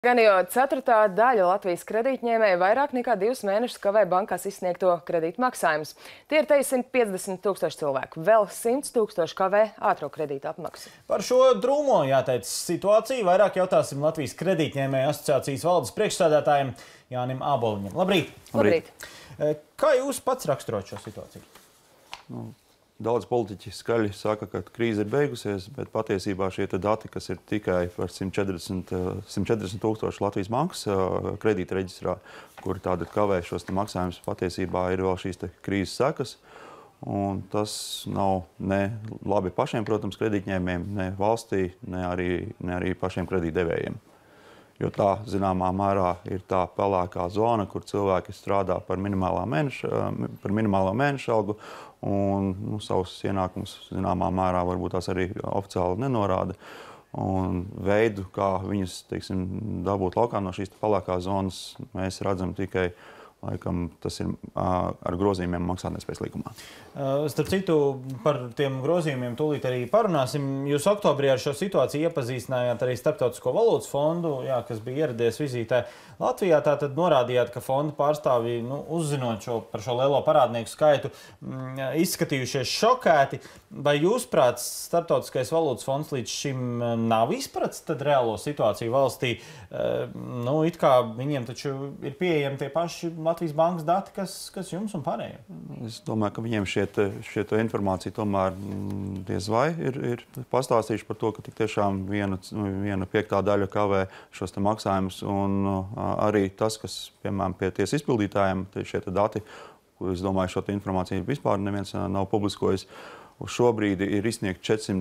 Gan jau ceturtā daļa Latvijas kredītņēmēju vairāk nekā 2 mēnešus kavē bankās izsniegto kredītu maksājumus. Tie ir 150 000 cilvēku. Vēl 100 000 kavē ātro kredītu apmaksu. Par šo drūmo, jāteic, situāciju vairāk jautāsim Latvijas kredītņēmēju asociācijas valdes priekšsēdētājiem Jānim Āboliņam. Labrīt! Labrīt! Kā jūs pats raksturot šo situāciju? Daudz politiķi skaļi saka, ka krīze ir beigusies, bet patiesībā šie dati, kas ir tikai par 140 000 Latvijas bankas kredīta reģistrā, kuri tādi kavē šos maksājumus, patiesībā ir vēl šīs krīzes sekas. Un tas nav ne labi pašiem, protams, kredītņēmējiem, ne valstī, ne arī pašiem kredītdevējiem. Jo tā, zināmā mērā, ir tā pelēkā zona, kur cilvēki strādā par minimālo mēneša algu un savus ienākumus, zināmā mērā, varbūt tās arī oficiāli nenorāda. Un veidu, kā viņus, teiksim, dabūt laukā no šīs pelēkās zonas, mēs redzam tikai, laikam, tas ir ar grozījumiem maksātnespējas likumā. Starp citu, par tiem grozījumiem tūlīt arī parunāsim. Jūs oktobrī ar šo situāciju iepazīstinājāt arī Starptautisko valūtas fondu, kas bija ieradies vizītē Latvijā. Tātad norādījāt, ka fonda pārstāvji, uzzinot par šo lielo parādnieku skaitu, izskatījušies šokēti. Vai jūsuprāt, Starptautiskais valūtas fonds līdz šim nav izpratis tad reālo situāciju valstī? It kā viņiem taču ir pieejami tie paši Latvijas bankas dati, kas jums un pārējiem? Es domāju, ka viņiem šie informācija tomēr diez vai ir pastāstījuši par to, ka tik tiešām viena piektā daļa kavē šos maksājumus. Un arī tas, kas, piemēram, pie tiesas izpildītājiem, šie dati, kur es domāju, šo informāciju vispār neviens nav publiskojis, uz šobrīd ir izsniegt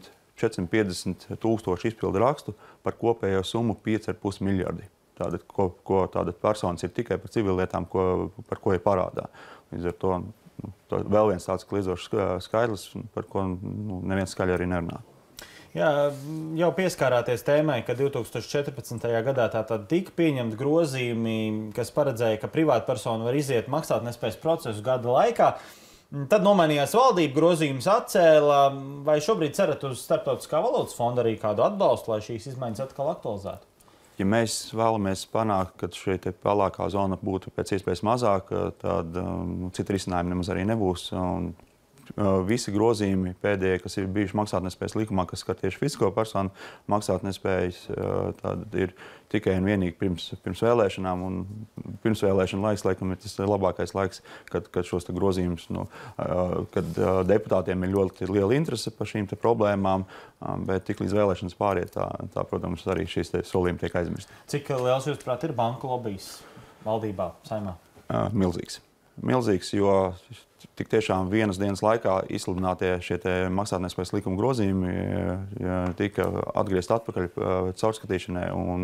450 000 izpildu rakstu par kopējo summu 5,5 miljardi. Tātad, ko tāda personas ir tikai par civillietām, par ko ir parādā. Līdz ar to vēl viens tāds kliedzošs skaidrs, par ko neviens skaļi arī nerunā. Jā, jau pieskārāties tēmai, ka 2014. gadā tātad tika pieņemti grozījumi, kas paredzēja, ka privātpersona var iziet maksātnespējas procesu gada laikā. Tad nomainījās valdība, grozījumus atcēla. Vai šobrīd cerat uz Starptautiskā valūtas fonda arī kādu atbalstu, lai šīs izmaiņas atkal aktualizētu? Ja mēs vēlamies panākt, ka šī pelēkā zona būtu pēc iespējas mazāka, tad citi risinājumi nemaz arī nebūs. Un visi grozījumi pēdējie, kas ir bijuši maksātnespējas likumā, kas skar tieši fizisko personu maksātnespējas, tad ir tikai un vienīgi pirms vēlēšanām. Un pirmsvēlēšana laiks, laikam, ir tas labākais laiks, kad šos grozījumus, kad deputātiem ir ļoti liela interese par šīm problēmām, bet tik līdz vēlēšanas pāriet, tā, protams, arī šīs solījumi tiek aizmirsti. Cik liels, jūsuprāt, ir banku lobijs valdībā, Saeimā? Milzīgs, jo tik tiešām vienas dienas laikā izsludinātie šie maksātnespējas likuma grozījumi tika atgriezt atpakaļ caurskatīšanai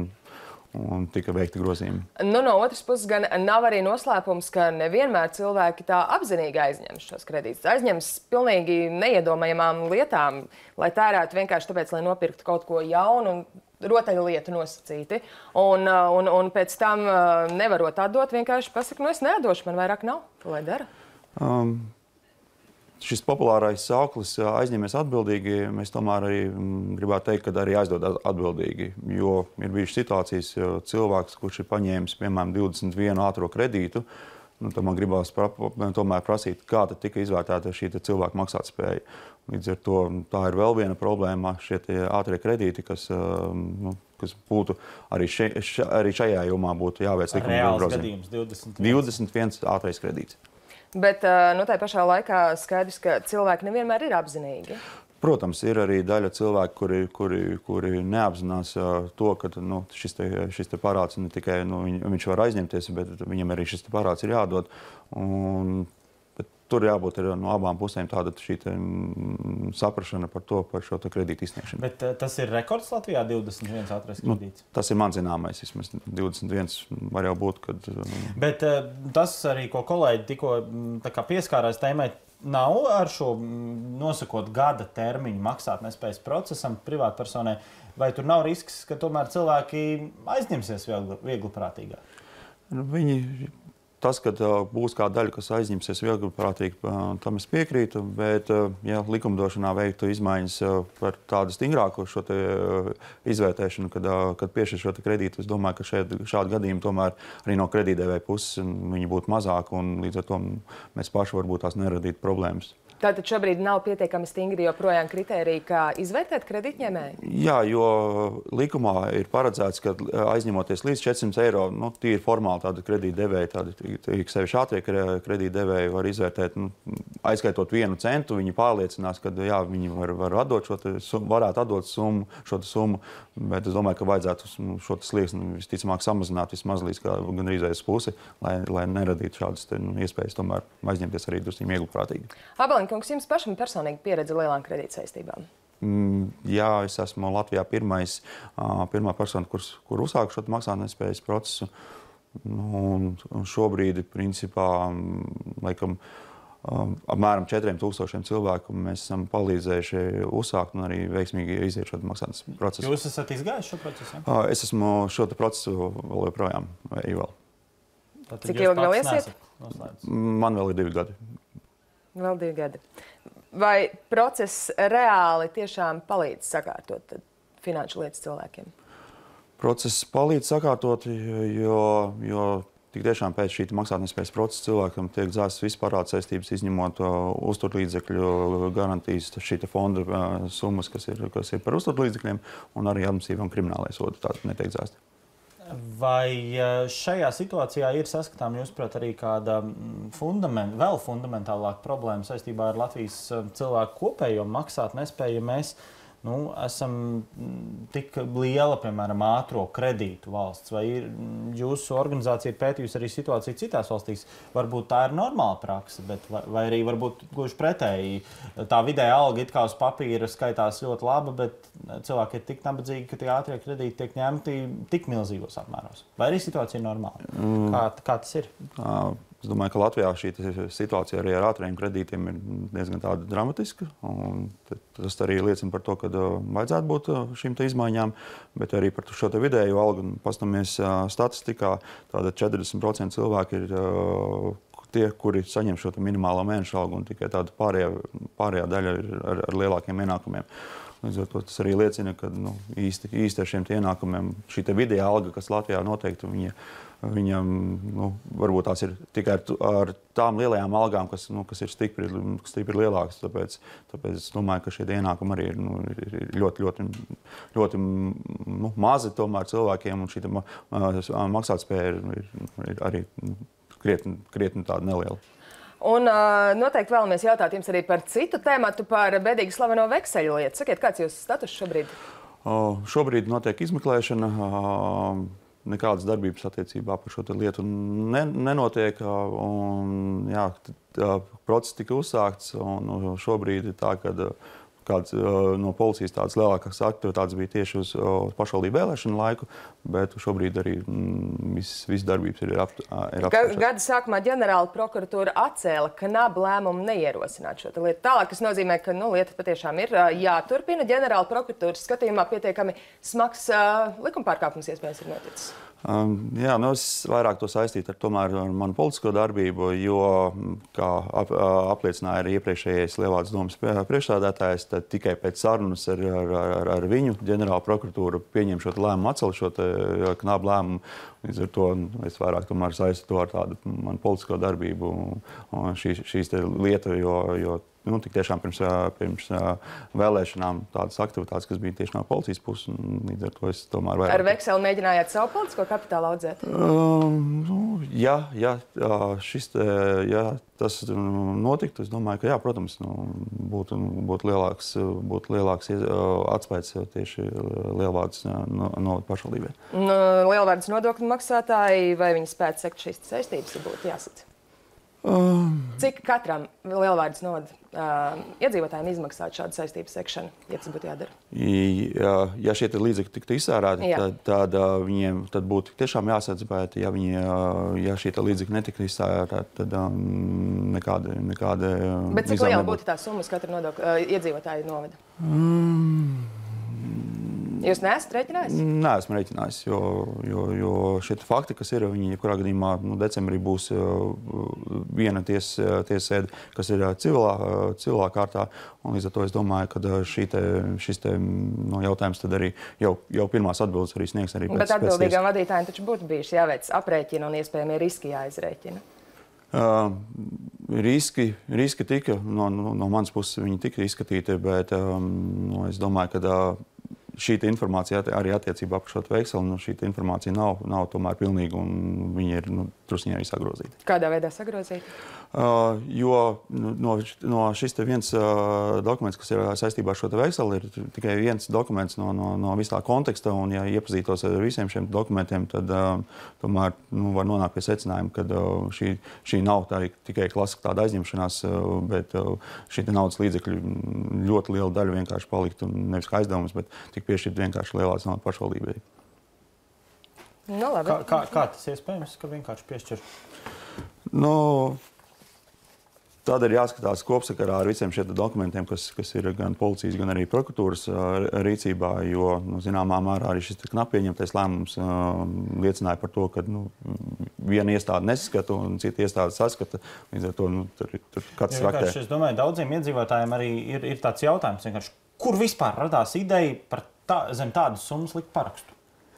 un tika veikti grozījumi. No otras puses gan nav arī noslēpums, ka nevienmēr cilvēki tā apzinīgi aizņem šos kredītus. Aizņems pilnīgi neiedomājamām lietām, lai tērētu vienkārši tāpēc, lai nopirktu kaut ko jaunu un rotaļlietu nosacīti. Un pēc tam nevarot atdot, vienkārši pasaka, es nedošu, man vairāk nav. Lai dara? Šis populārais sauklis aizņemies atbildīgi, mēs tomēr arī gribētu teikt, ka arī aizdod atbildīgi, jo ir bijušas situācijas, cilvēks, kurš ir paņēmis, piemēram, 21 ātro kredītu, tad man gribās tomēr prasīt, kā tad tika izvērtēta šī cilvēka maksātspēja. Līdz ar to tā ir vēl viena problēma, šie ātrie kredīti, kas būtu arī šajā jomā būtu jāveic likuma grozījums. Reāls gadījums, 21 ātrais kredīts. Bet tā pašā laikā skaidrs, ka cilvēki nevienmēr ir apzinīgi. Protams, ir arī daļa cilvēku, kuri neapzinās to, ka šis parāds ne tikai viņš var aizņemties, bet viņam arī šis parāds ir jādod. Tur jābūt no abām pusēm tāda saprašana par šo kredītu izsniegšanu. Bet tas ir rekords Latvijā, 21 ātrais kredīts? Tas ir man zināmais, vismaz 21 var jau būt, kad... Bet tas arī, ko kolēģi tikko pieskārās tēmai, nav ar šo nosakot gada termiņu maksātnespējas procesam privātpersonai, vai tur nav risks, ka tomēr cilvēki aizņemsies viegli prātīgāk? tas, ka būs kāda daļa, kas aizņemsies viegliprātīgi, tam es piekrītu, bet ja likumdošanā veiktu izmaiņas par tādu stingrāku šo te izvērtēšanu, kad piešķir šo te kredītu, es domāju, ka šādi gadījumi tomēr arī no kredītdevēja puses viņi būtu mazāki un līdz ar to mēs paši varbūt tās neradītu problēmas. Tātad šobrīd nav pietiekami stingri joprojām kritēriji, kā izvērtēt kredītņēmēju? Jā, jo likumā ir paredzēts, ka aizņemoties līdz 400 eiro, tīri formāli tāda kredītdevēja, tādi sevišķi ātrie kredītdevēji var izvērtēt, aizskaitot 1 centu, viņi pārliecinās, ka jā, viņi var atdot varētu atdot šo summu, bet es domāju, ka vajadzētu šo slieksni visticamāk samazināt vismaz līdz gandrīz uz pusi, lai neradītu šādas iespējas tomēr aizņemties arī drusku viegliprātīgi. Kungs, jums pašam personīgi pieredze lielām kredītsaistībām? Jā, es esmu Latvijā pirmā persona, kur uzsāku šo maksātnespējas procesu. Un šobrīd, principā, laikam, apmēram 4000 cilvēku mēs esam palīdzējuši uzsākt un arī veiksmīgi iziet šo maksātnespējas procesu. Jūs esat izgājuši šo procesu? Es esmu šo procesu vēl joprojām eju vēl. Cik ilgi vēl iesiet? Man vēl ir 2 gadi. Vēl 2 gadi. Vai process reāli tiešām palīdz sakārtot finanšu lietas cilvēkiem? Process palīdz sakārtot, jo tik tiešām pēc šī maksātnespējas procesa cilvēkam tiek dzēstas visas parāda saistības, izņemot uzturlīdzekļu garantijas, šī fonda summas, kas ir par uzturlīdzekļiem, un arī administratīvām kriminālais sodu tātad netiek dzēsti. Vai šajā situācijā ir saskatām, jūsuprāt, arī kāda vēl fundamentālāka problēma saistībā ar Latvijas cilvēku kopējo maksātnespēju, ja mēs esam tik liela, piemēram, ātro kredītu valsts? Vai jūsu organizācija ir pētījusi arī situāciju citās valstīs? Varbūt tā ir normāla praksa, bet vai arī varbūt gluži pretēji. Tā vidēja alga it kā uz papīra skaitās ļoti laba, bet cilvēki ir tik nabadzīgi, ka tie ātrie kredīti tiek ņemti tik milzīgos apmēros. Vai arī situācija ir normāla? Kā tas ir? Es domāju, ka Latvijā šī situācija arī ar ātriem kredītiem ir diezgan tāda dramatiska. Tas arī liecina par to, ka vajadzētu būt šīm izmaiņām, bet arī par šo vidēju algu. Paskatāmies statistikā, tāda 40% cilvēki ir tie, kuri saņem šo minimālo mēnešu algu, un tikai tāda pārējā daļa ir ar lielākiem ienākumiem. Līdz ar to tas arī liecina, ka īsti ar šiem ienākumiem šī vidējā alga, kas Latvijā noteikti, viņam varbūt tās ir tikai ar tām lielajām algām, kas ir stipri lielākas. Tāpēc es domāju, ka šie ienākumi arī ir ļoti mazi tomēr cilvēkiem, un šī maksātspēja ir arī krietni tāda neliela. Un noteikti vēlamies jautāt jums arī par citu tēmatu, par bēdīgi slaveno vekseļu lietu. Sakiet, kāds jūsu status šobrīd? Šobrīd notiek izmeklēšana. Nekādas darbības attiecībā par šo lietu nenotiek. Process tika uzsākts, un šobrīd ir tā, ka kāds no policijas tādas lielākās aktivitātes bija tieši uz pašvaldību vēlēšanu laiku, bet šobrīd arī viss darbības ir apspriežtas. Gada sākumā ģenerāla prokuratūra atcēla KNAB lēmumu neierosināt šo lietu. Tālāk, kas nozīmē, ka lieta patiešām ir jāturpina. Ģenerāla prokuratūras skatījumā pietiekami smags likumpārkāpums iespējams ir noticis. Es vairāk to saistītu ar manu politisko darbību, jo, kā apliecināja arī iepriekšējais Lielvārdes domas priekšsēdētājs, tad tikai pēc sarunas ar viņu ģenerāla prokuratūra pieņem šo lēmumu, atcelt šo KNAB lēmumu. Līdz ar to es vairāk tomēr saistu to ar tādu manu politisko darbību šīs lieta, jo tik tiešām pirms vēlēšanām tādas aktivitātes, kas bija tieši no policijas puses, līdz ar to es tomēr vairāk... Ar vekseli mēģinājāt savu politisko kapitālu audzēt? Ja tas notiktu, es domāju, ka jā, protams, būtu lielāks atspējas tieši Lielvārdes no pašvaldībiem. Lielvārdes nodokļu maksātāji, vai viņi spētu sekt šīs saistības, būtu jāsac? Cik katram Lielvārdes iedzīvotājiem izmaksāt šādu saistību sekšanu, ja tas būtu jādara? Ja šie līdzekļi tiktu izsērēti, tad viņiem būtu tiešām jāsadz, bet ja šie līdzekļi netiktu izsērēti, tad nekāda Bet cik liela būtu tā summa, kas katra iedzīvotāja noveda? Jūs neesat rēķinājis? Neesmu rēķinājis, jo šie fakti, kas ir, viņi jebkurā gadījumā decembrī būs viena tiesasēde, kas ir civilā kārtā. Un līdz ar to es domāju, ka šis jautājums tad arī jau pirmās atbildes arī sniegs. Arī Bet atbildīgām vadītājiem taču būtu bijuši jāveic aprēķina un iespējamie riski jāizrēķina. Riski tika, no manas puses viņi tika izskatīti, bet es domāju, ka šī informācija arī attiecībā par šo vekseli, šī informācija nav tomēr pilnīga un viņi ir drusciņi arī sagrozīti. Kādā veidā sagrozīti? Jo no šis viens dokuments, kas ir saistībā ar šo vekseli, ir tikai viens dokuments no visā konteksta, un ja iepazītos ar visiem šiem dokumentiem, tad tomēr var nonākt pie secinājuma, ka šī nav tikai klasiska tāda aizņemšanās, bet šī naudas līdzekļu ļoti liela daļa vienkārši paliktu nevis kā aizdevums, bet tik piešķirt vienkārši lielās naudas pašvaldībai. Nu, labi. Kā tas iespējams, ka vienkārši piešķir? Tad ir jāskatās kopsakarā ar visiem šiem dokumentiem, kas ir gan policijas, gan arī prokuratūras rīcībā, jo zināmā mērā arī šis knapi pieņemtais lēmums liecināja par to, ka viena iestāde nesaskata un cita iestāde saskata. Līdz ar to tur kāds raktē. Es domāju, daudziem iedzīvotājiem arī ir tāds jautājums, kur vispār radās ideja par zem tādas summas likt parakstu?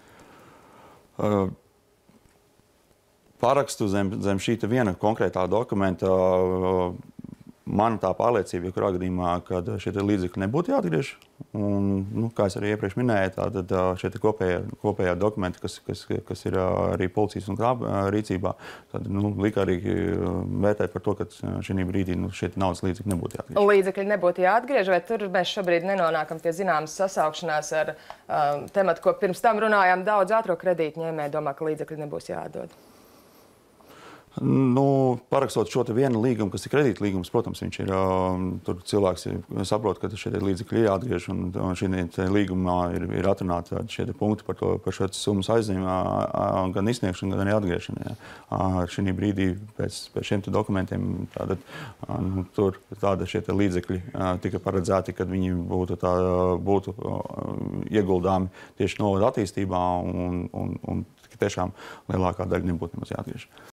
Parakstu zem šī viena konkrētā dokumenta mana tā pārliecība, ja kurā gadījumā, kad šie līdzekļi nebūtu jāatgriež. Un, kā es arī iepriekš minēju, tad šie kopējā dokumenti, kas ir arī policijas un krāpa rīcībā, tad lika arī vērtēt par to, ka šī brīdī šie naudas līdzekļi nebūtu jāatgriež. Līdzekļi nebūtu jāatgriež, vai tur mēs šobrīd nenonākam pie zināmas sasaukšanās ar tematu, ko pirms tam runājām, daudz ātro kredītņēmēji domā, ka līdzekļi nebūs jāatdod? Parakstot šo vienu līgumu, kas ir kredītlīgums, protams, viņš ir, tur cilvēks saprot, ka šie līdzekļi ir jāatgriež, un šī līgumā ir atrunāti šie punkti par šo summas aizņēmumu, gan izsniegšanu, gan arī atgriešanu. Šī brīdī pēc šiem dokumentiem tur šie līdzekļi tika paredzēti, kad viņi būtu ieguldāmi tieši novada attīstībā, un tiešām lielākā daļa nebūtu nemaz jāatgriež.